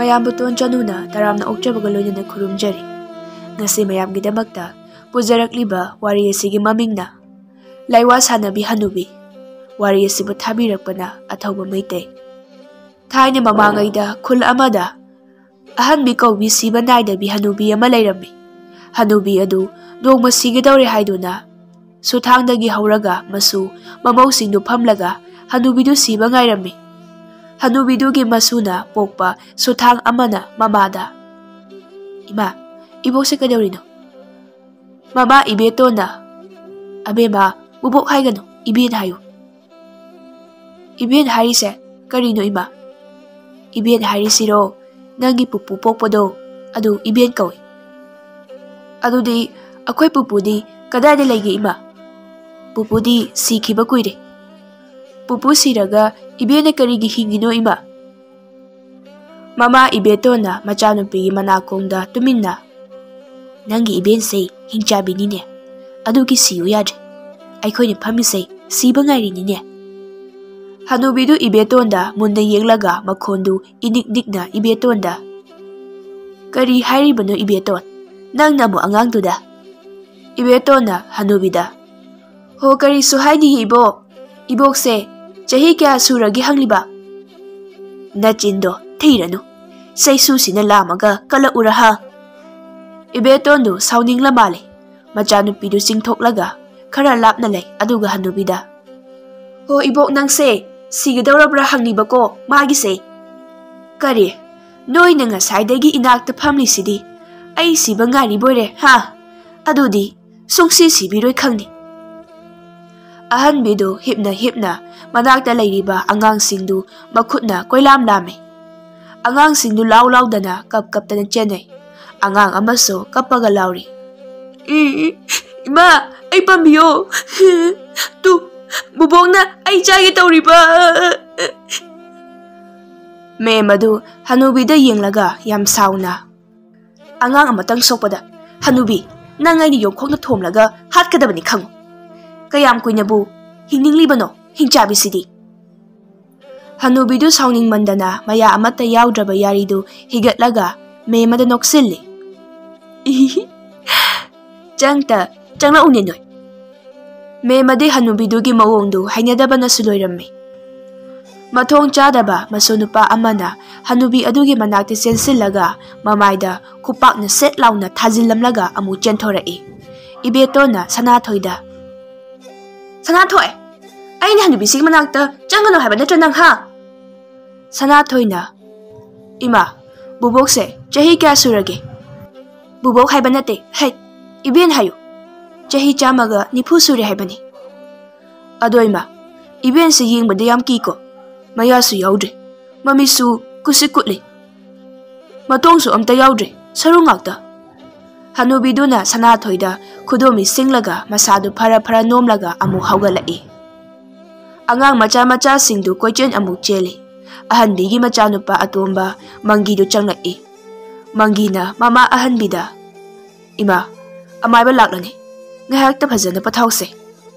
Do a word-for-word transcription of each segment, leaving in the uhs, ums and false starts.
mayambu tonjanuna taramna okjabaga loinana khurumjari. Ngasi mayamgidamagta pujarakliba wari asigi mamingna Laiwa Sanabi Hanubi wari asibu thabirakpana athauba maitei. Thaina mamangaida khul amada ahanbi kaubi siba naidabi Hanubi ama leirami. Hanubi adu nongma sigidawre haiduna suthangdagi hauraga masu mamausindu phamlaga Hanubidu siba ngairami. Hanubidugi masuna pokpa suthang amana mamada Ima ibokse kadawrino Mama ibetona Abema bubok haigano ibin hayo Ibin harise karino ima Ibin harisiro nangi pupu pokpodo adu ibin kawi Adu di akoy pupudi kadada lagi ima Pupudi sikiba kuire Pupu siraga ibene karigi hingino ima Mama ibetona machanupi manakongda tuminna Nangi iben say hingchabi nine Adugi siyo yadre Aikoy ni pamisay siba ngairi nine Hanubidu ibetonda munda yenglaga makondu inik-nikna ibetonda Kari hairibano ibeton Nang namo angang tuda Ibetona Hanubida Ho kari suhaini ibo Ibok se Chahi kya suragi hangliba Nachindo Teirano Say susi na lamaga kala uraha Ibetondo sauning lamale Machanupidu singthoklaga Kara lap na lay aduga Hanubida Ho ibok nang se Sigadawrabra hangliba ko magi se Kari Noy na nga saydagi inakta pamli sidi Ay siba ngari boyre ha Adudi Sungsi sibiroy khangni Ahan bido hipna hipna Manakta layriba angang singdu Makhutna koylam lame Angang singdu law law dana Kap kap tanan chenay Angang amaso kapaga lawri Ima ay pambiyo Tu bubong na ay chagi tawriba Me madu Hanubida yenglaga yam sauna Angang amatang sokpada Hanubi Nangay ni yongkok na thomlaga hat kadabani khango Kayam kuy nabu Hingning libano hingchabi sidi Hanubidu sauning mandana Maya amata yawdraba yaridu Higatlaga Me mada noksilli Changta Changla uninoy Me madi Hanubidugi mawongdu Hainadaba na suloyrami Mathong chadaba masunupa amana Hanubi adugi manakti sensilaga Mamayda kupak na set law na thazilamlaga amu chentorai Ibeto na sanathoyda Sanathoy Ay ni Hanubi sig manakta Changano haba na chanang ha Sanathoy na Ima Bubok se Chahi kya surage Bubok haba nate Hay Ibin hayo Chahi chamaga nipu suri habani Ado ima Ibin se ying badayam kiko Mayasu yaudre Mamisu kusikutli Matongsu amta yaudre Sarungakta Hanubiduna sanathoyda Kudomi singlaga Masadu para para nomlaga amu haugalai Angang macha macha singdu koichen amu chele Ahanbigi machanupa atomba Mangidu changlai Mangina mama ahanbida Ima Amayba laklani Ngahakta phajana pathause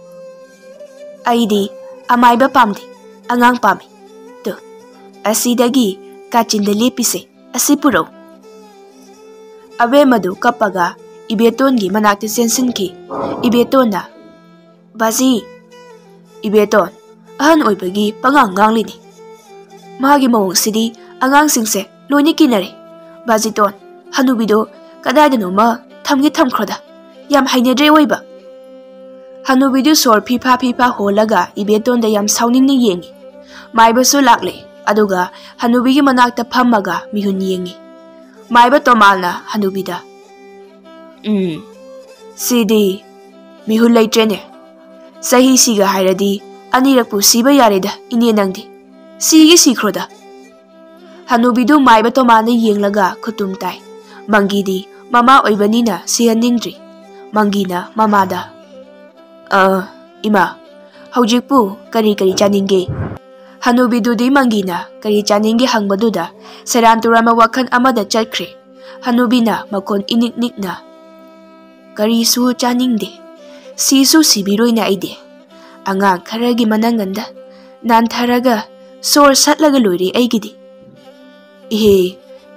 Aidi Amayba pamdi Angang pami Tu Asidagi Kachinda lepise Asipuro Abe madu kapaga Ibetongi manakti sensinki Ibetona Bazi Ibeton Ahan oibagi pangangang lini Magi mawong sidi Angang singse Loini kinare Baziton Hanubido Kadada noma Thamgi thamkroda Yam hainadre waiba Hanubidu sor pipa pipa holaga Ibetonda yam sauning ni yengi Maiba su lakle Aduga Hanubigi manakta phammaga Mihun yengi Maiba tomalna Hanubida Hmm Sidi Mihun laitrene Sahi siga hairadi Anirakpu siba yareda Ine nangdi Sige sikroda Hanubidu maiba tomalna yenglaga Kutum tai Mangidi Mama oibanina sihaningdri Mangina mamada Uh, ima Haujikpu kari kari chaninge Hanubidudi Mangina kari chaninge hangbaduda Saranturama wakhan amada chatkre Hanubina makon inik-nikna Kari su chaningde Sisu sibiroy na ide Angang karagi mananganda Nantharaga Sor satlaga loiri aigidi Ihe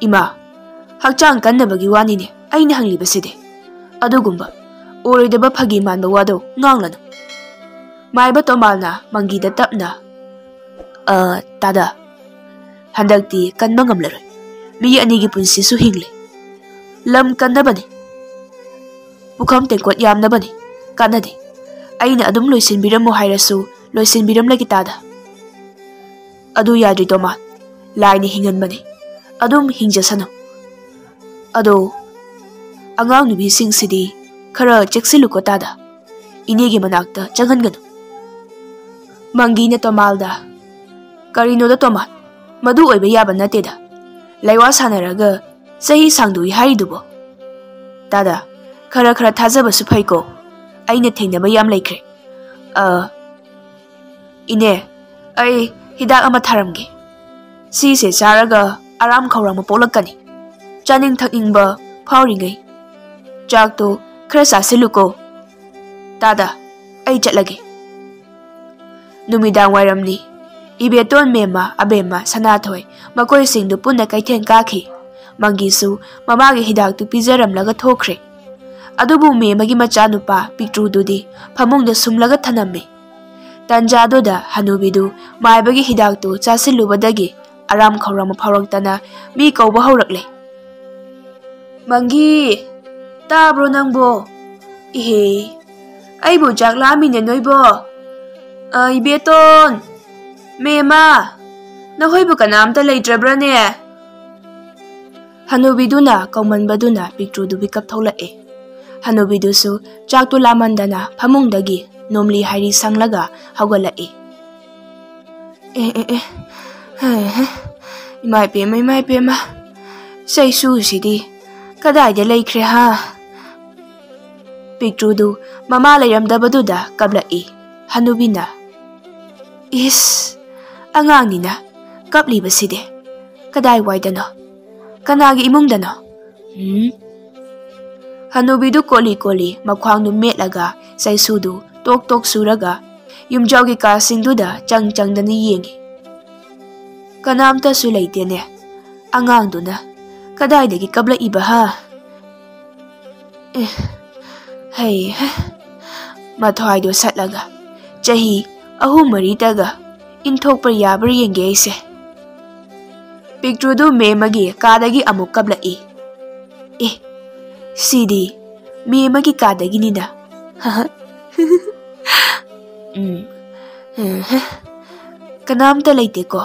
Ima, hakchang kannabagi wanine aina hanglibaside. Adugumba, oridaba phagi manba wado nganglanu. Maiba tomalna mangida tapna. Uh, tada. Handakti kanba ngamlaroi. Mi anigi punsi su hingle. Lam kannabani. Bukham tengkot yamnabani. Kanade. Aina adum loisinbiramo hairasu loisinbiram lagi tada. Adu yadri tomal. Laini hinganbani. Adum hingjasano. Ado angang nubi sing sidi khara cheksiluko tada. Inegi manakta changhanganu. Mangina tomalda. Karino da tomal. Madu oiba yaba nateda. Laiwa sanaraga sahi sangdui haridubo. Tada khara khara thajaba su phaiko. Aina thengnaba yam laikre. Uh ine ai hidak ama tharamge. Si se charaga aram khawrama polakani. Chaning thakningba phawringai. Chak to khara sasiluko. Tada ai chatlage. Numidang wairamni Ibeton mema abema sanathoi makoi singdu punna kaithen kakhi. Mangisu mamagi hidak tu pijaram laga thokre. Adubu memagi machanupa pictru dudi phamungda sumlaga thaname. Tanjado da hanubidu maibagi hidak tu chasilubadagi aram khawram phawraktana mi kauba haurakle. Mangi tabro nangbo ihe aibu jaklami ne noibo. Uh, Ibeton Mema nahoibu kanamta leitrabrane. Hanubiduna kaumanbaduna pictru du bikap tholake. Hanubidusu chaktu lamandana phamungdagi nomli hairi sanglaga hawgalake. Eh eh eh. Eh. Imai pema imai pema. Saisu sidi kadai de laikre ha. Pictru du mama leiramdabaduda kablake. Hanubina Is angang nina kapli baside kadai waidano kanagi imungdano. Hmm Hanubidu koli koli makhwang nu metlaga saisudu tok tok suraga yumjawgi ka singduda chang chang dani yengi. Kanamta su leitene angang duna kadai dagi kabla iba ha. Eh hey mathwai do satlaga chahi ahum mari taga inthok par yabar yenge aise. Pictru du memagi kadagi amuk kabla e. Eh sidi memagi kadagi nida. Hmm. Kanamta leite ko.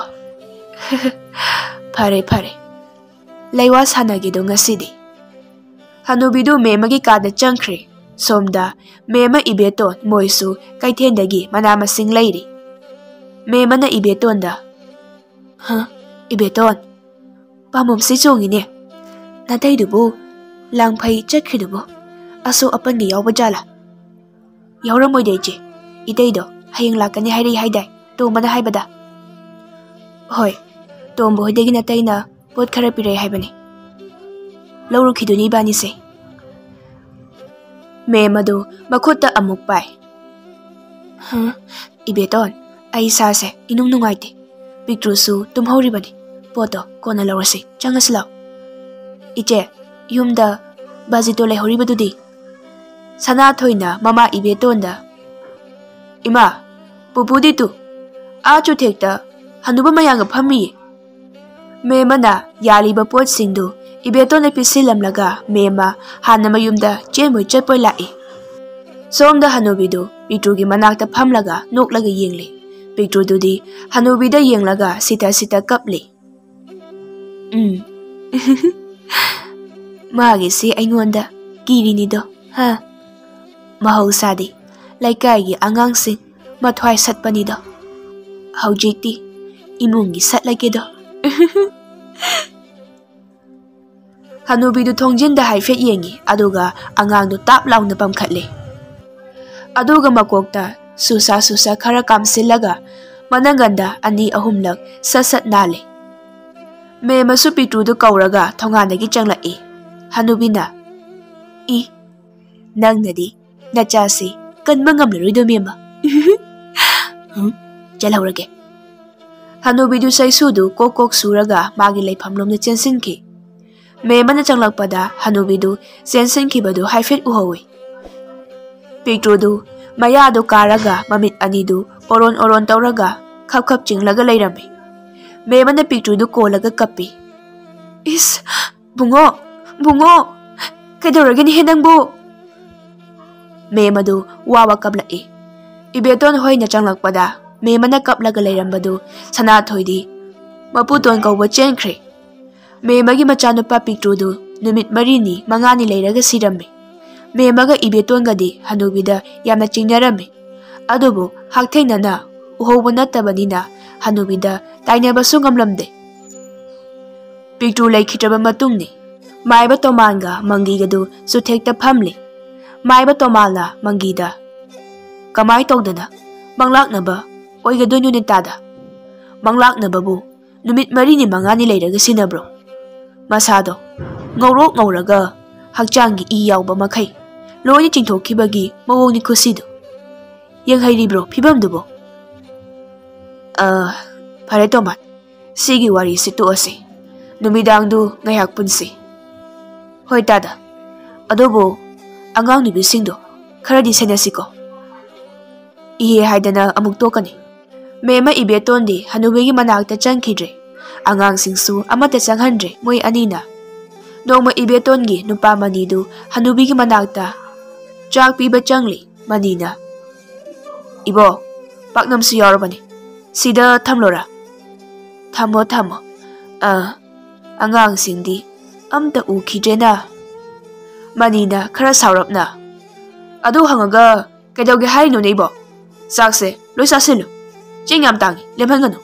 Pare pare. Laiwa sanagi do ngasidi. Hanubidu memagi kada changkre. Somda mema Ibeton moisu kaithendagi manama sing leiri. Mema na Ibeton da. Huh? Ibeton. Pamom si chongine. Natay dubu. Langpai chakri dubu. Aso apan gi yawba jala. Yawra moy deje. Itay do. Hayang lakani hayri hayday. Tomba na haybada. Hoy. Tombo hoydagi natay na pot karapiray haybani. Lawru kiduni bani se. Memadu makuta amuk pai. Huh? Ibeton, ay sase inung nungaiti. Pictru su tumhauri bani. Poto kona lawrasi changaslaw. Iche, yumda bazito lehori badudi. Sanathoy na mama Ibeton da. Ima, pupudi tu. Achu thekta hanuba mayanga phami. Mema na yaliba pot singdu Ibeton na pisilamlaga mema hana mayumda chemoy chatpoy lai. Somda hanubidu Pictrugi manakta phamlaga noklaga yengli. Pictru dudi hanubida yenglaga sita sita kapli. Hmm. Magi si aingonda kirini do ha. Mahausadi laikai angang sing mathwai satpani do. Haujikti imungi satlage do. Hanubidu thongjinda haifet yengi aduga angang du tap launa pamkhatle. Aduga makokta susa susa khara kamsilaga mananganda ani ahumlak sasat nale. Me masu Pictru du kauraga thonganagi changlai. Hanubina I nangnadi nachasi kanba ngamlaroi do mema. Hmm jalhaurage. Hanubidu saisudu kokok suraga magi leifamlomna chensinki. Me mana changlakpada Hanubidu sensenkibadu haifet uhawi. Pictudu mayadu karaga mamit anidu oron oron tauraga khap khap chinglaga leirami. Me mana pictudu kolaga kapi. Is bungo bungo kaidoragani henangbu. Me madu wawa kablai. Ibeton hoina changlakpada me mana kaplaga leirambadu Sanathoidi maputon kauba chenkre. Me magi machanupa pictudu numit marini mangani leiraga sirami. Me maga ibeton gadi Hanubida yamna chingnarami. Adubu haktheinana uhobu nattabanina Hanubida tainabasu ngamlamde. Pictu leikhitaba matungni maiba tomanga mangigadu suthekta phamli. Maiba tomalna mangida kamai togdana manglaknaba oigadonu nitada. Manglaknababu numit marini mangani leiraga sinabro. Masado ngawrok ngawraga hakchangi i yawba makai loini chingthokibagi mawoni kusidu. Yenghairibro phibamdubo. Ah, phare tomat. Sigi wari situ ase. Numidangdu ngayak punsi. Hoi tada. Adobo angang nubisingdo kharadi senasiko. Iye haidana amuk tokani. Mema ibetondi Hanubigi manakta changkhidre. Angang singsu amata changhandre moi anina. Nongma ibetongi nupa manidu Hanubigi manakta chak piba changli manina. Ibo paknamsu yaurabani. Sida thamlora. Thamo thamo. Ah, angang singdi amta ukhidrena. Manina khara saurapna. Adu hangaga kaidawge haino neibo. Sakse loi sasilu. Chingam tangi lemhangano.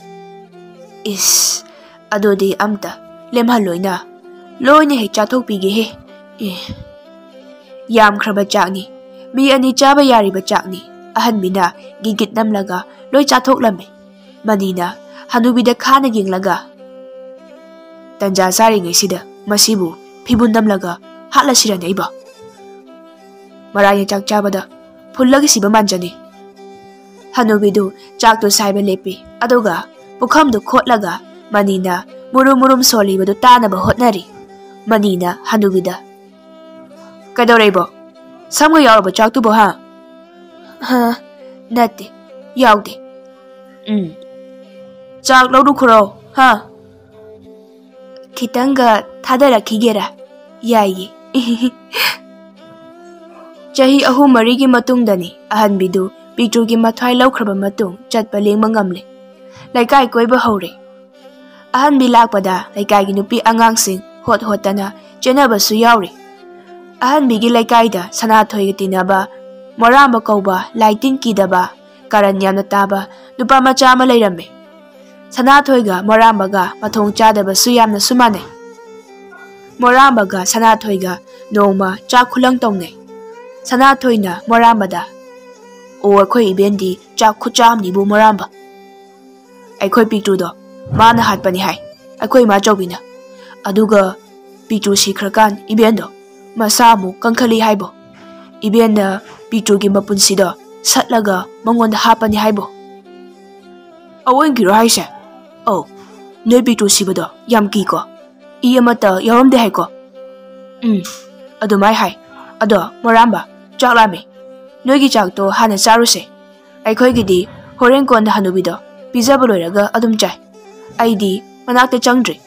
Is adodi amta lemhaloina. Loine he chathok pige he. Eh. Yam khraba chakni. Mi ani chaba yariba chakni. Ahan bina gigit namlaga loi chathok lame. Manina Hanubida khana yenglaga. Tanja sari ngai sida masibu phibun namlaga hatla sirane iba. Maraya chak chabada phullagi siba manjani. Hanubidu chak to saiba lepi adoga pukham du khotlaga manina murum murum soli badu tana ba hotnari. Manina Hanubida kadorebo samga yawba chak tu bo ha. Ha nate yawde. Um chak lawdu khuro ha. Kitanga thadara khigera yayi. Chahi ahum marigi matungdani ahanbidu pictugi mathwai laukraba matung chatpa lengma ngamle. Laikai koiba hore. Ahanbi lakpada laikai nupi angangsing hot hotana chenabasu yauri. Ahanbigi laikaida Sanathoiga tinaba moramba kauba laitin kidaba karan yamna taba nupa macha ama leirame. Sanathoiga morambaga mathong chadabasu yamna sumane. Morambaga Sanathoiga nongma chak khulang tongne. Sanathoina morambada o akhoi ibendi chak khuchamni bu moramba. Akhoi pictudo mana hatpani hai. Akhoi ma chobina. Aduga pictu sikhrakan ibendo masamu kankhali haibo. Ibenda pictugi mapunsido satlaga mangonda hapani haibo. Awen giro haise. Oh, noi pictu sibado yam ki ko. I amata yaramde hai ko. Um, adumai hai. Ado moramba chak lame. Noigi chak to hana charuse. Aikhoi gidi horen konda Hanubido pizaba loiraga adum chai. Aidi manakta changdri.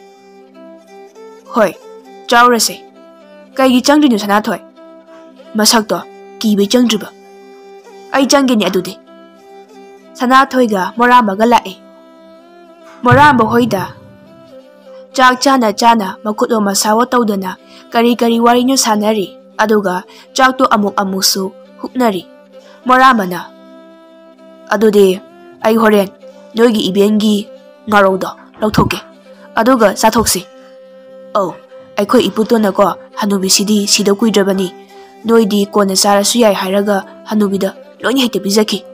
Hoi, chaurase. Kaigi changdri nu Sanathoi. Masakto kibe changdriba. Ai changeni adudi. Sanathoiga morambaga lae. Moramba hoida chak chana chana makuto masawa tawdana kari kari wari nyo sanari aduga chak to amuk amusu huknari. Morambana adudi ai horen noigi ibengi ngarodo lauthoke aduga sathoksi. Oh, aikhoi iputona ko Hanubi sidi sida kuidrabani noidi kona sarasu yai hairaga Hanubida loini hete bizaki.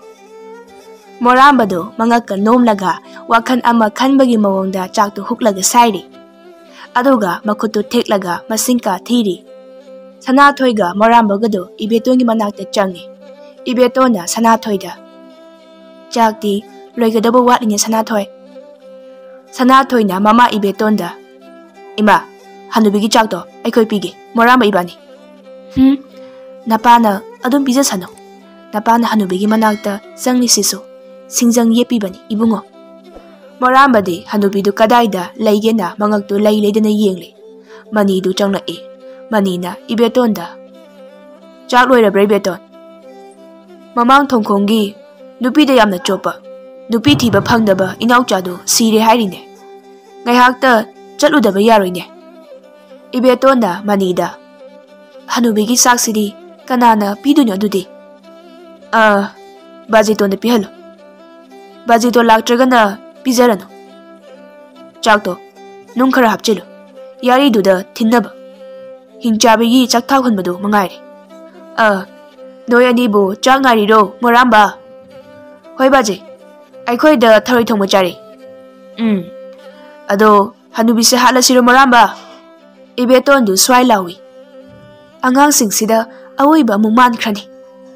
Morambado mangaka nomlaga wakhan ama khanbagi mawongda chaktu huklaga sairi. Aduga makutu teklaga masingka thiri. Sanathoiga morambagado ibetongi manakta changi. Ibetona Sanathoida. Chakti loigadaba watlinya Sanathoi. Sanathoina mama ibetonda. Ima Hanubigi chakto aikoi pige Moramba ibani. Hmm napana adum pija sano. Napana Hanubigi manakta sangni sisu singjang yepibani ibungo. Moramba di Hanubidu kadaida laigena mangaktu lai laidana yengli. Mani du changla e. Mani na ibetonda. Chak loirabra ibeton. Mamang thongkhonggi nupi da yamna chopa. Nupi thiba phangdaba inauchadu sire hairine. Ngaihakta chatludaba yaroine. Ibetonda manida. Hanubigi saksidi kanana pidunyo adudi. Ah, bajitonda pihalo. Bajito laktragana pijarano. Chakto nung khara hapchilu. Yari duda thinnaba. Hingchabigi chakthak hunbadu mangairi. Ah, noi anibu chak ngari ro Moramba. Hoi baji. Aikoi da tharoi thongma chari. Um. Ado Hanubi se halasiro Moramba. Ibeton du swai lawi. Angang sing sida awoiba mungman khrani.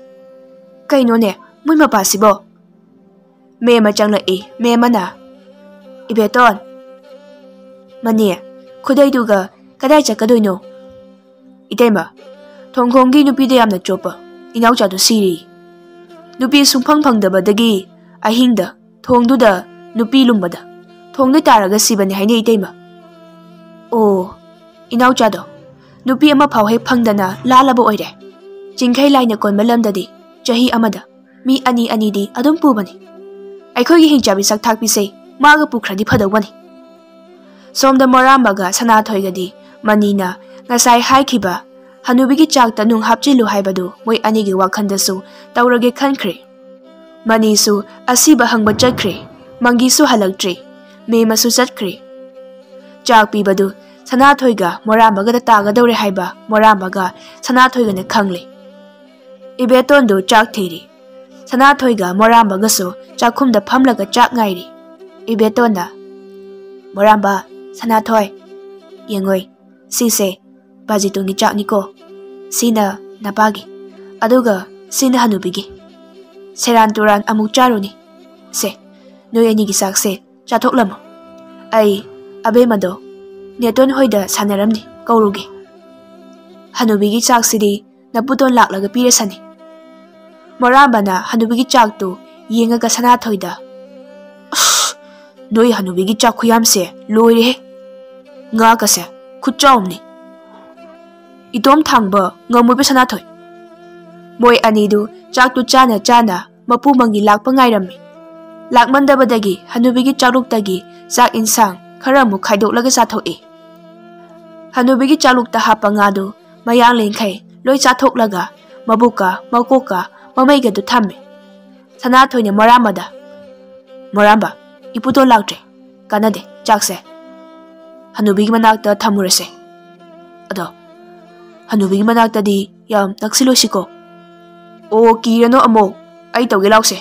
Kaino ne mui mapasibo. Me ma changla e me mana. Ibeton. Mani khudai duga kadai chakadoino. Itema thongkhonggi nupi da yamna chopa inaucha du siri. Nupi sungphang phangdabadagi ahingda thongduda nupi lumbada thongdai taraga sibani haine itema. Oh inaucha do nupi ama phau hek phangdana lalaba oire. Jingkhai laina kon malamdadi chahi amada mi ani ani di adum pubani. Aikhogi hingchabi sakthak pise maga pukhradi phadawani. Somda Moramba ga Sanathoi di manina ngasai haikhiba Hanubigi chakta nung hapchilu haibadu moi anigi wakhandasu taurage khankhre. Manisu asiba hangba chatkre mangisu halaktre me masu chatkre. Chak pibadu Sanathoi ga Moramba ga taga dore haiba Moramba ga Sanathoi ga ne khangle. Ibeton du chak thiri. Sanathoi ga Moramba ga su chakhumda phamlaga chak ngairi. Ibeton da Moramba Sanathoi yengoi sise bajitungi chak niko. Sina napagi aduga sina Hanubigi. Seran turan amuk charuni. Se noi anigi sakse chathoklam. Ai abe mado neton hoida sanaramni kaurugi. Hanubigi chaksidi naputon laklaga piresani. Moramba na Hanubigi chaktu yengaga Sanathoida. Noi Hanubigi chak khuyamse loire he. Nga kase khutchaumni. Itom thangba ngamubi Sanathoi. Moi anidu chaktu chana chana mapu mangi lakpa ngairammi. Lakmandabadagi Hanubigi chaluktagi chak insang khara mu khaidoklaga chathoi. Hanubigi chalukta hapa ngadu mayang lengkhai loi chathoklaga mabuka makoka mamaiga du thamme. Sanathoi ne Moramba da. Moramba iputo laktre kanade chakse. Hanubigi manakta thamurase. Ado Hanubigi manakta di yam naksilosiko. O kirano amo ay tawge lause.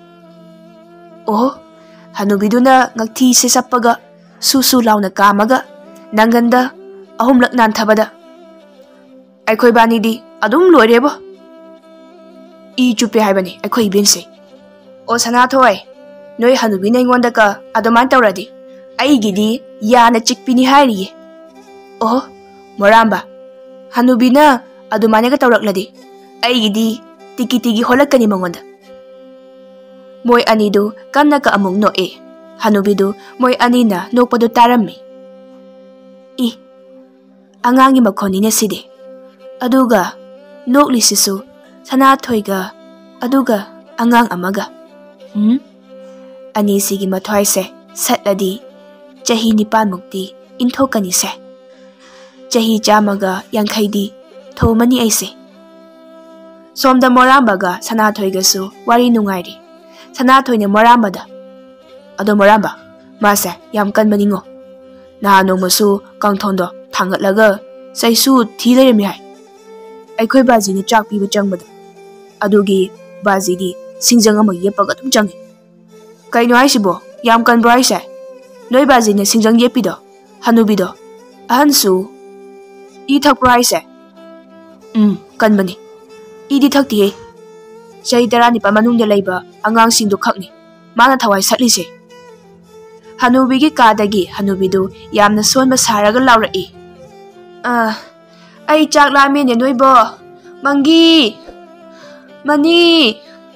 Oh Hanubiduna ngakthi se sappaga susu launa kamaga nanganda ahumlak nanthabada. Aikhoi bani di adum loirebo. I chupe haibani aikhoi bense. O Sanathoi noi Hanubi na ingonda ka adoman tawradi. Ai gidi yana chikpini hairiye. Oh Moramba Hanubi na adumane ka tawrakladi. Ai gidi tiki tiki holakani mangonda. Moi anidu kanna ka among no e. Hanubidu moi anina nokpadu tarammi. I angangi makhoni ne side. Aduga nokli sisu Sanathoi ga aduga angang amaga. Hmm? Ani sigi mathwai se satladi chahi nipan mukti inthokani se. Chahi chamaga yankhaidi thomani aise. Somda Moramba ga Sanathoi ga su wari nungairi. Sanathoi ne Moramba da. Ado Moramba mase yam kanbani ngo. Na no masu kangthondo thangatlaga saisu thileremi hai. Aikhoi baji ne chak piba changbada. Adugi baji di singjang ama yepaga tum changi. Kaino aisibo yam kanbro aise. Noi baji ne singjang yepido Hanubido ahansu I thakpro aise. Um kanbani. Idi thakti he. Chahi tarani pa manungda laiba angang singdo khakni. Mana thawai satlise. Hanubigi kadagi Hanubidu yamna sonba saraga laurai. ꯑ ꯑꯩ ꯆꯥꯛ ꯂꯥꯝꯃꯦꯅꯦ ꯅꯣꯏꯕꯣ ꯃꯪꯒꯤ money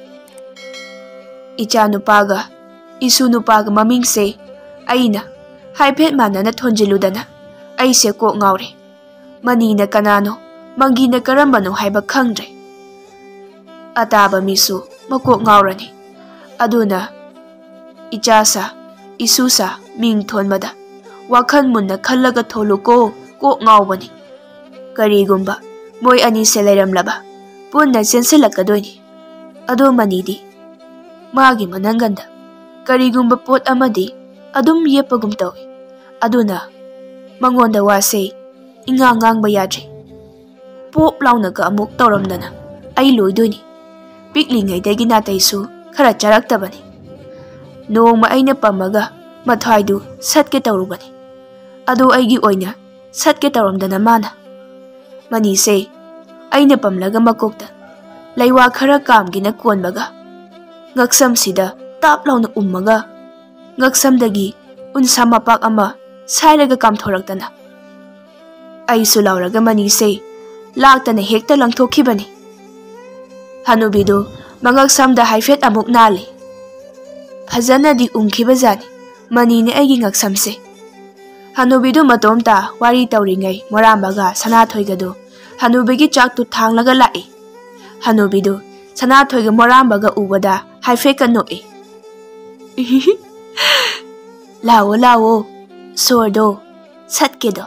ꯏꯆꯥ ꯅꯨꯄꯥꯒ 이수 누paga mamingse aina haifet manana thonjiludana aise kok ngawre manina kanano mangina karambano haiba khangdre ataba misu makok ngawrani aduna ichasa isusa ming thonmada wakhan munna khallaga tholuko kok ngawbani karigumba moi ani se leiramlaba punna senselakadoini ado manidi magi mananganda karigumba pot amadi adum yepagum tawi aduna mangonda wase inga ngangba yadri pop launa ka amuk tawramdana ai loidoini piklingai dagi nataisu khara charaktabani nongma aina pamaga mathaidu satke tawrubani ado aigi oina satke tawramdana mana mani se aina pamlaga makokta laiwa khara kamgina konbaga ngaksam sida tap launa ummaga ngaksam dagi unsa mapak ama sairaga kam thoraktana ai su lauraga mani se laktana hekta langthokhibani hanubidu mangaksam da haifet amuk nali phajana di umkhiba jani mani ne aigi ngaksam se hanubidu matomta wari tawringai morambaga sanathoigadu hanubigi chak tu thanglaga lai hanubidu sanathoiga morambaga ubada haifet ka noi lawo lawo sordo satkedo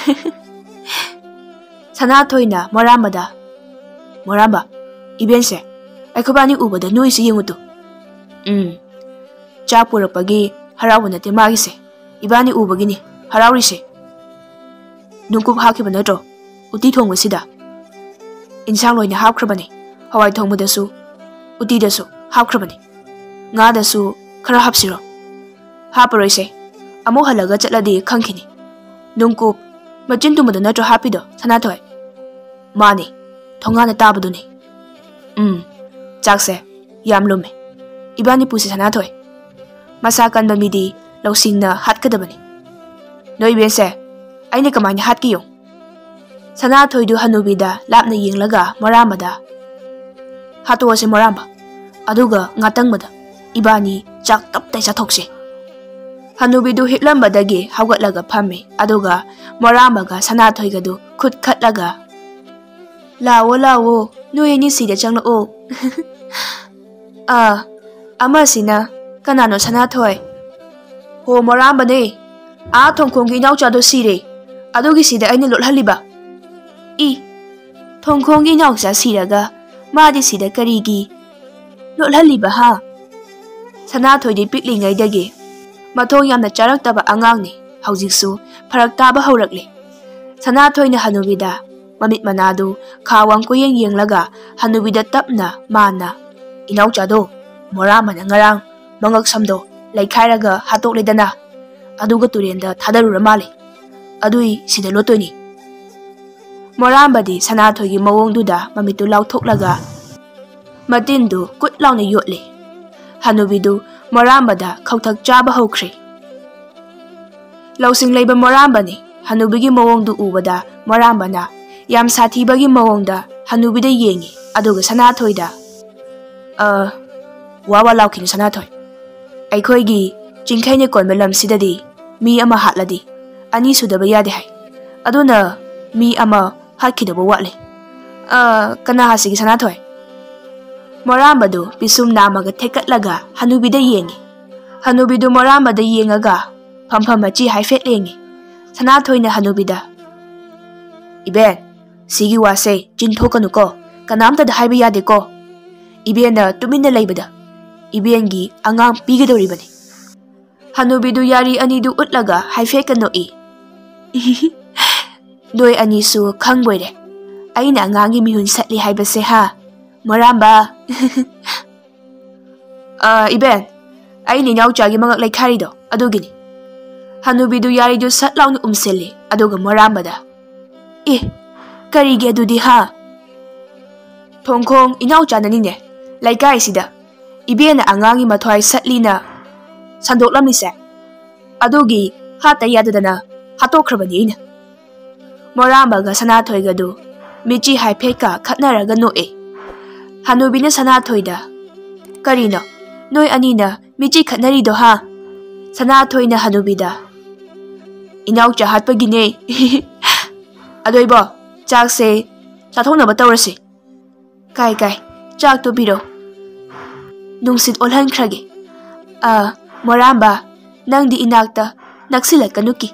sanathoina morambada moramba ibense aikobani ubada noise yengutu um chapurapagi harawuna te magise ibani ubagini harawrise nungkup hakibana natro uti thongwasida insang loina hapkhrabani hawai thongmudasu uti dasu hapkhrabani nga dasu khara hapsiro haparoise amo halaga chatladi khangkhini nungkup machin tumada natro hapido sanathoi mani thongana tabaduni um chakse yamlume ibani pusi sanathoi masa kanba midi lausingna hatkadabani noi bense aine kamani hatkiyo sanathoi du hanubida lapna yenglaga moramada hatose moramba aduga ngatangmada ibani chak taptai chathokse hanubidu hitlambadagi hawgatlaga phame aduga moramaga sanathoigadu khut khatlaga lawo lawo noyeni sida changla o a amasina kanano sanathoi ho morambane a thongkhonggi nyauchado sire adugi sida aina lothaliba i thongkhonggi nyaucha siraga madi sida karigi lothaliba ha sanathoidi piklingai dagi mathong yamna charaktaba angangni haujiksu pharak taba haurakle sanathoina hanubida mamit manadu khawang koyeng yenglaga hanubida tapna mana inauchado moramana ngarang mangak samdo laikhairaga hatokledana aduga turenda thadarura male adui sida lotoni morambadi sanathoigi mawongduda mamitu lauthoklaga matindu kut launa yotle hanubidu morambada khauthak chaba hokre lausing leiba morambani hanubigi mawongdu ubada morambana yam sathibagi mawongda hanubida yengi aduga sanathoida a wawa laukhin sanathoi aikhoigi chingkhaine konba lamsidadi mi ama hatladi ani sudaba yade hai aduna mi ama hatkidaba watle a kana hasigi sanathoi morambadu pisum namaga thekatlaga hanubida yengi hanubidu morambada yengaga phamphamachi haifet lengi sanathoina hanubida iben sigi wase chinthokanu ko kanamta da haiba yade ko ibena tumina leibada ibengi angang pigedoribani hanubidu yari anidu utlaga haifet kanu i doi anisu khangboire aina angangi mihun satli haibase ha moramba uh, iben aini nyauchagi mangak laikharido adugini hanubidu yaridu satlauna umseli aduga morambada eh karigi adudi ha thongkhong inaucha nanine laikai sida ibena angangi mathwai satlina sandoklamni se adugi hata yadadana hatokhrabani ina Morambaga Sanathoi-gadu michi haifetka khatnaraga noe. Hanubina Sanathoi-da Karino noi anina michi khatnarido ha. Sanathoi-na Hanubida Inaucha hatpagine Adoibo chakse chathonaba tawrasi. Kai kai chak to biro nungsit olhankrage. Ah Moramba nangdi inakta naksilat kanuki.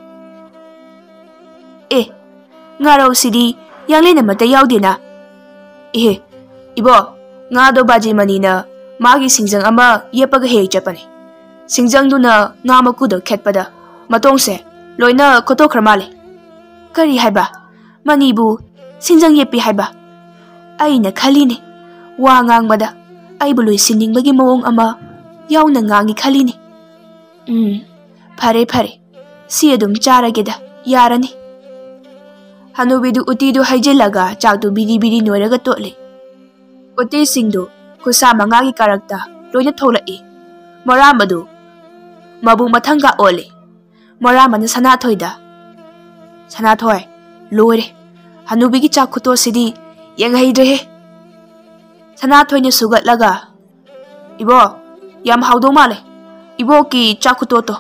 Eh ngaraw sidi yangle na mata yaudina. Eh ibo nga do baji manina magi singjang ama yepaga hei chapani. Singjang duna nga makudo khetpada matongse loina khotokhrama male. Kari haiba manibu singjang yepi haiba. Aina khaline wa ngangmada aibu loisinningbagi mawong ama yauna ngangi khaline. Hmm phare phare si adum charageda yarani. Hanubidu utidu haijilaga chakdu biri biri noiraga tole. Uti singdu kusa mangagi karakta loina tholai. Morambadu mabu mathanga ole. Morambana Sanathoi-da Sanathoi lore Hanubigi chak khuto sidi yenghaidrahe. Sanathoi-na sugatlaga ibo yam haudo male. Ibo ki chak khuto to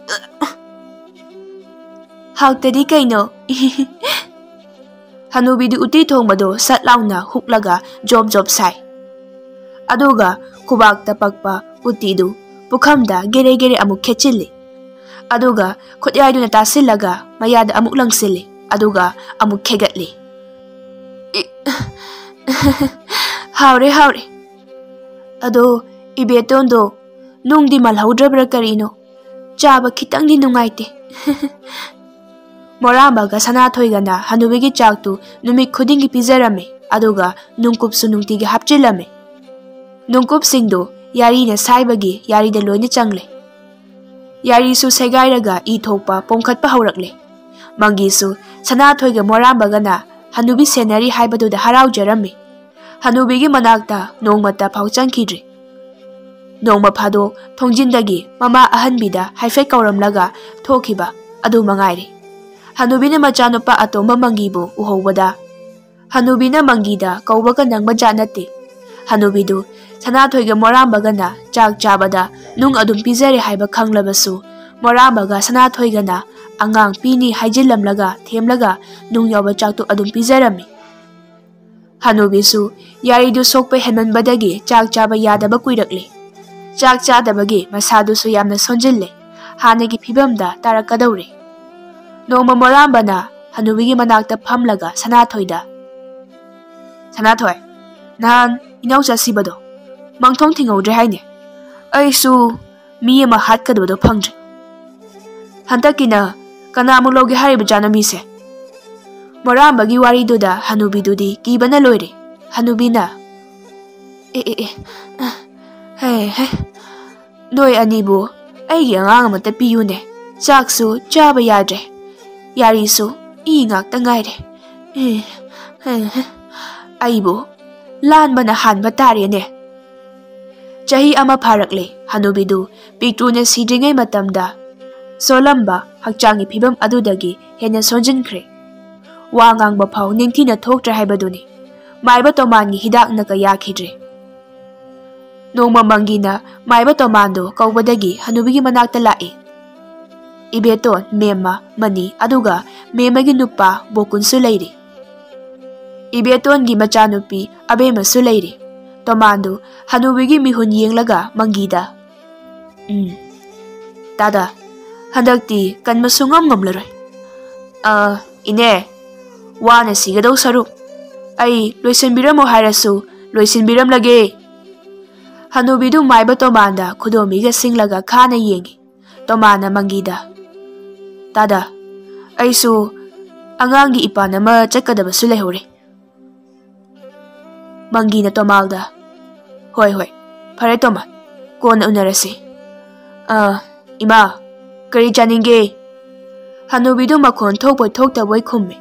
hautadi kaino. Hanubidu uti thongmado sat launa huklaga job job sai. Aduga kubakta pakpa utidu pukhamda gere gere amuk khechili. Aduga khutyaiduna tasillaga mayada amuk langsili. Aduga amuk khegatli. Haure haure. Ado ibetondo nungdi malhaudrabra karino. Chaba khitangdi nungaite. Morambaga Sanathoi-gana Hanubigi chaktu numit khudingi pizarame. Aduga nungkupsu nungtigi hapchilame. Nungkup singdo yari na saibagi yari da loina changle. Yari su segairaga i thokpa pongkhatpa haurakle. Mangi su Sanathoi-ga Morambaga-na Hanubi senari haibadu da haraujarame. Hanubigi manakta nongmata phau changkhidre. Nongma phado thongjindagi mama ahanbida haifet kauramlaga thokhiba adu mangaire. Hanubina machanupa atomba mangibu uhobada. Hanubina mangida kaubaga nangma janate. Hanubidu Sanathoi-ga Morambaga-na chak chabada nung adum pizare haiba khanglabasu Morambaga Sanathoi-ga-na angang pini haijilamlaga themlaga nung yawba chaktu adum pizarami. Hanubisu yaridu sokpa henmanbadagi chak chaba yadaba kuirakle. Chak chadabagi masadusu yamna sonjille. Hanagi phibamda tarakadaure. Nongma Morambana Hanubigi manakta phamlaga Sanathoi-da Sanathoi nahan inaucha sibado mangthong thingaudre haine. Aisu mi ama hatkadabado phangdre. Hantakina kana amuloge hariba janami se. Morambagi wariduda Hanubidudi kibana loire. Hanubina e e e hey hey noi anibu aigi angang amata piyune. Chaksu chaba yadre. Yarisu i ngakta ngaire. Aibu lanbana hanba tarene. Chahi ama pharakle Hanubidu piktuna sidringai matamda solamba hakchangi phibam adudagi hena sonjinkhre. Wa ngangba phau ningthina thoktra haibaduni maiba tomangi hidak naka yakhidre. Nongma mangina maiba tomando kaubadagi Hanubigi manakta lae. Ibeton mema mani aduga memagi nupa bokunsu leire. Ibeton gi machanupi abemasu leire. Tomando Hanubigi mihun yenglaga mangida. Hmm. Tada handakti kan masungam ngamlaroy. Ah ine wana sigadaw saruk. Ay loisinbiramo hairasu loisinbiram lage. Hanubidu maiba tomanda kudomiga singlaga khana yengi. Tomana mangida. Tada aisu angangi ipanama chakadabasu lehore. Mangina tomalda hoi hoi phare toma kona unarasi. Ah ima kari chaninge. Hanubidu makhon thokpoi thoktaboi khumme.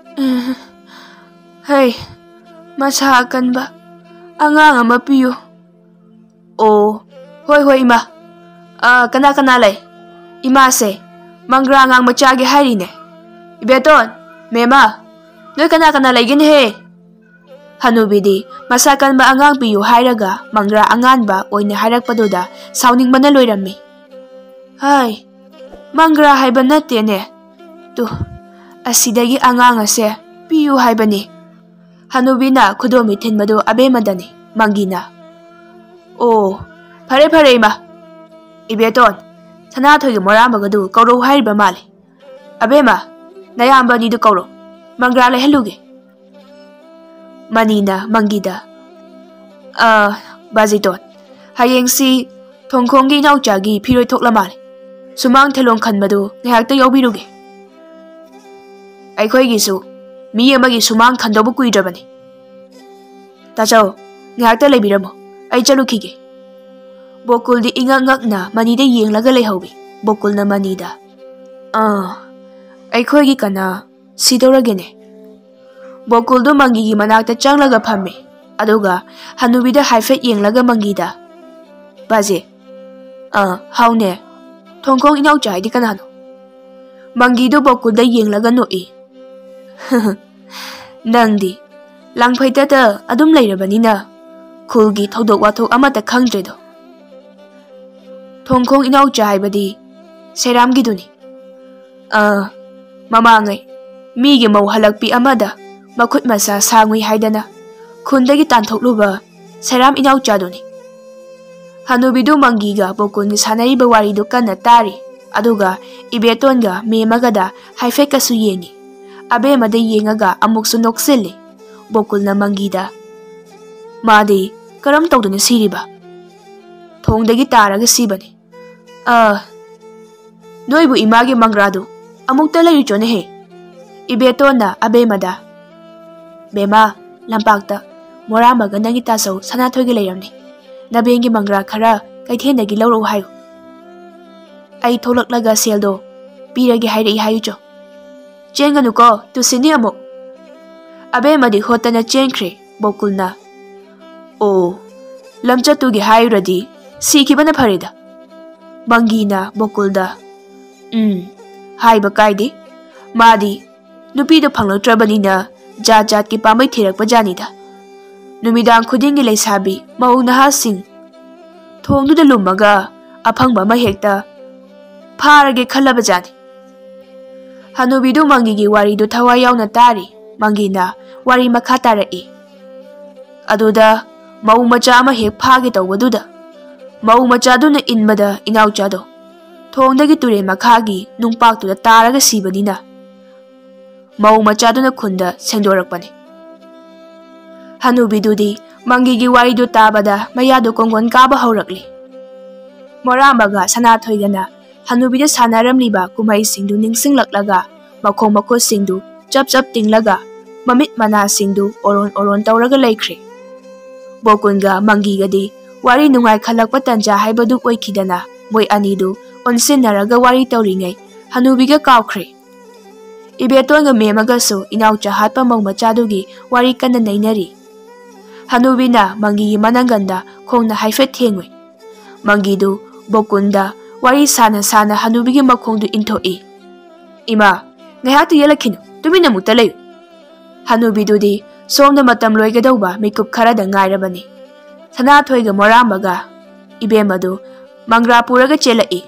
Hey masa kanba angang ama piyo. Oh hoi hoi ima. Ah kana kana lai. Ima se mangra ngang machage harine. Ibeton mema Noi kana kana laigin he. Hanubidi masa kanba angang piyu hairaga mangra anganba oina hairakpaduda sauningmana loirammi. Hai, mangra haiba nattene. Tu, asidagi angang ase piyu haibani. Hanubina kudomi thinmadu abemadani mangina. Oh, pare pare ima. Ibeton, Sanathogi moramagadu kauro haiba male. Abema, nayamba nidu kauro. Mangra le heluge. Manina mangida. Ah, baziton. Hayeng si thongkhonggi nauchagi phiroi thokla male. Sumang thelong khanmadu ngahakta yaubiruge. Aikhoigi su mi amagi sumang khandobu kuidrabani. Tachao, ngahakta leibiramo. Ai chalukhige. Bokul di ingak ngakna manida yenglaga leihaubi. Bokul na manida. Ah, aikhoigi kana sidoragene. Bokul do mangi gi manakta changlaga phamme. Aduga hanubida haifet yenglaga mangida. Baje. Ah, haune. Thongkhong inau chai di kanano. Mangi do bokul da yenglaga noi. Nangdi. Langphaita ta adum leirabanina. Khulgi thodok wathok amata khangdredo. Thongkhong inau chai badi seram gi duni. Ah, mamangai. Mi gi mau halakpi amada. Makhut masa sangui haidana. Khundagi tanthokluba seram inau chaduni. Hanubidu mangiga bokun sanai bawari do kana tari. Aduga ibetonga memagada haifet kasu yengi. Abe made yengaga amuksu noksili. Bokul na mangida. Madi karam tawduna siriba. Thongdagi taraga sibani. Ah, noibu imagi mangradu amukta layu chone he. Ibetona abe mada. Bema lampakta moramaga nangi tasau Sanathogi leiramni. Nabengi mangra khara kaithendagi lauro hayu. Ai tholaklaga seldo piragi hairei hayu cho. Chenganu ko tu sini amuk. Abe madi hotana chengkhre bokulna. Oh, lamchatugi hayuradi sikibana pharida. Mangina bokulda. Hmm, haiba kaidi. Madi nupido phanglatrabanina jat jat ki pamai thirakpa janida. Numidang khudingi leisabi mau nahasing thongduda lumaga aphangba ma hekta pharage khallaba jani. Hanubidu mangigi wari du thawai yauna tari. Mangina wari makha tarai. Aduda mau macha ama hek phage tawbaduda mau macha duna inbada inauchado thongdagi ture makhagi nungpaktuda taraga sibanina. Mau macha duna khunda sengdorakpani. Hanubidudi mangigi wari du tabada mayadu kongon kaba haurakli. Moramaga Sanathoigana Hanubida sanaramliba kumai singdu ningsinglaklaga makhong makhot singdu chap chap tinglaga mamit mana singdu oron oron tawraga laikhre. Bokunga mangigadi wari nungai khalakpa tanja haibadu oikhidana moi anidu onsinaraga wari tawringai Hanubiga kawkhre. Ibetonga memagasu inaucha hatpa mau machadugi wari kana nainari. Hanubina mangigi mananganda khongna haifet thengwe. Mangidu bokunda wari sana sana Hanubigi makhongdu inthoi. Ima, ngayatu yalakhinu, tumina mukta layu. Hanubidudi somna matam loigadauba mikup kharada ngairabani. Sanathoiga moramaga ibemadu mangra puraga chelai.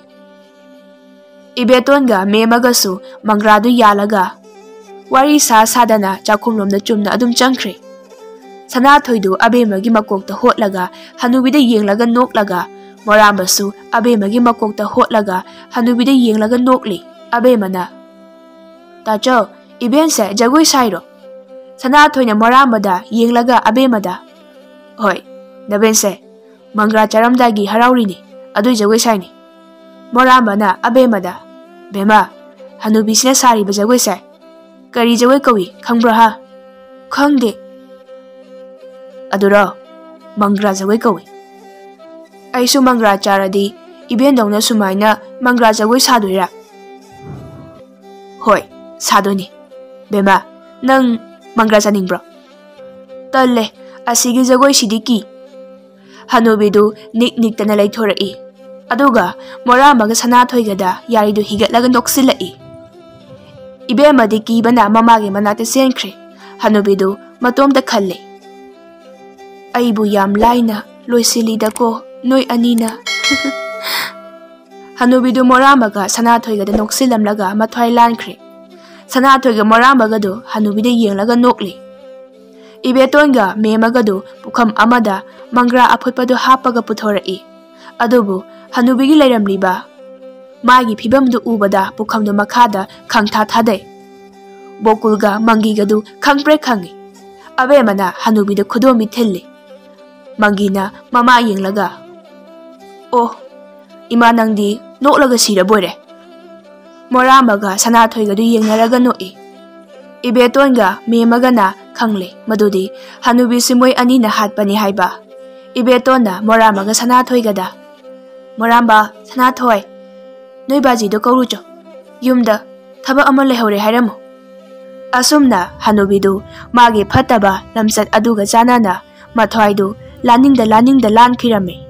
Ibetonga memagasu mangradu yalaga wari sa sadana chakhumlomda chumna adum changkhre. Sanathoidu abemagi makokta hotlaga Hanubida yenglaga noklaga morambasu abemagi makokta hotlaga Hanubida yenglaga nokli. Abemana tacho ibense jagoi sairo. Sanathoina morambada yenglaga abemada. Hoi, nabense mangra charamdagi haraurini adui jagoi saini. Morambana abemada. Bema Hanubisina sari bajagoi sai. Kari jagoi kawi khangbra ha? Khangde. Adura mangra jagoi kawi. Aisu mangra charadi ibendongna sumaina mangra jagoi sadoira. Hoi, sadoni. Bema nang mangra chaningbro. Talle asigi jagoi sidiki. Hanubidu nik nik tana laithorai. Aduga moramaga Sanathoigada yaridu higatlaga noksilai. Ibemadi kibana mamagi manate senkhre. ꯍꯅꯨꯕꯤꯗꯨ ꯃꯇꯣꯝꯇ ꯈꯜꯂꯤ, ꯑꯩꯕꯨ ꯌꯥꯝ ꯂꯥꯏꯅ ꯂꯣꯏꯁꯤꯜꯂꯤꯗꯀꯣ ꯅꯣꯏ ꯑꯅꯤꯅ꯫ ꯍꯅꯨꯕꯤꯗꯨ ꯃꯣꯔꯥꯝꯕꯒ ꯁꯅꯥꯊꯣꯏꯒꯗ ꯅꯣꯛꯁꯤꯜꯂꯝꯂꯒ ꯃꯊ꯭ꯋꯥꯏ ꯂꯥꯟꯈ꯭ꯔꯦ꯫ ꯁꯅꯥꯊꯣꯏꯒ ꯃꯣꯔꯥꯝꯕꯒꯗꯨ ꯍꯅꯨꯕꯤꯗ ꯌꯦꯡꯂꯒ ꯅꯣꯛꯂꯤ꯫ ꯏꯕꯦꯇꯣꯟꯒ ꯃꯦꯝꯃꯒꯗꯨ ꯄꯨꯈꯝ ꯑꯃꯗ ꯃꯪꯒ꯭ꯔꯥ ꯑꯐꯨꯠꯄꯗꯨ ꯍꯥꯞꯄꯒ ꯄꯨꯊꯣꯔꯛꯏ꯫ ꯑꯗꯨꯕꯨ ꯍꯅꯨꯕꯤꯒꯤ ꯂꯩꯔꯝꯂꯤꯕ ꯃꯥꯒꯤ ꯐꯤꯕꯝꯗꯨ ꯎꯕꯗ ꯄꯨꯈꯝꯗꯨ ꯃꯈꯥꯗ ꯈꯪꯊꯥ ꯊꯥꯗꯩ꯫ ꯕꯣꯀꯨꯜꯒ ꯃꯪꯒꯤꯒꯗꯨ ꯈꯪꯄ꯭ꯔꯦꯛ ꯈꯪꯏ꯫ ꯑꯕꯦꯝꯃꯅ ꯍꯅꯨꯕꯤꯗ ꯈꯨꯗꯣꯝꯕꯤ ꯊꯤꯜꯂꯤ꯫ ꯃꯪꯒꯤꯅ ꯃꯃꯥ ꯌꯦꯡꯂꯒ, ꯑꯣ ꯏꯃꯥ ꯅꯪꯗꯤ ꯅꯣꯛꯂꯒ ꯁꯤꯔꯕꯣꯏꯔꯦ꯫ ꯃꯣꯔꯥꯝꯕꯒ ꯁꯅꯥꯊꯣꯏꯒꯗꯨ ꯌꯦꯡꯅꯔꯒ ꯅꯣꯛꯏ꯫ ꯏꯕꯦꯇꯣꯟꯒ ꯃꯦꯝꯃꯒꯅ ꯈꯪꯂꯦ ꯃꯗꯨꯗꯤ ꯍꯅꯨꯕꯤꯁꯤ ꯃꯣꯏ ꯑꯅꯤꯅ ꯍꯥꯠꯄꯅꯤ ꯍꯥꯏꯕ꯫ ꯏꯕꯦꯇꯣꯟꯅ ꯃꯣꯔꯥꯝꯕꯒ ꯁꯅꯥꯊꯣꯏꯒꯗ, ꯃꯣꯔꯥꯝꯕ, ꯁꯅꯥꯊꯣꯏ, ꯅꯣꯏ ꯕꯥꯖꯤꯗꯣ ꯀꯧꯔꯨꯆꯣ, ꯌꯨꯝꯗ ꯊꯕꯛ ꯑꯃ ꯂꯩꯍꯧꯔꯦ ꯍꯥꯏꯔꯝꯃꯨ꯫ ꯑꯁꯨꯝꯅ ꯍꯅꯨꯕꯤꯗꯨ ꯃꯥꯒꯤ ꯐꯠꯇꯕ ꯂꯝꯆꯠ ꯑꯗꯨꯒ ꯆꯥꯟꯅꯅ ꯃꯊ꯭ꯋꯥꯏꯗꯨ ꯂꯥꯟꯅꯤꯡꯗ ꯂꯥꯟꯅꯤꯡꯗ ꯂꯥꯟꯈꯤꯔꯝꯃꯤ꯫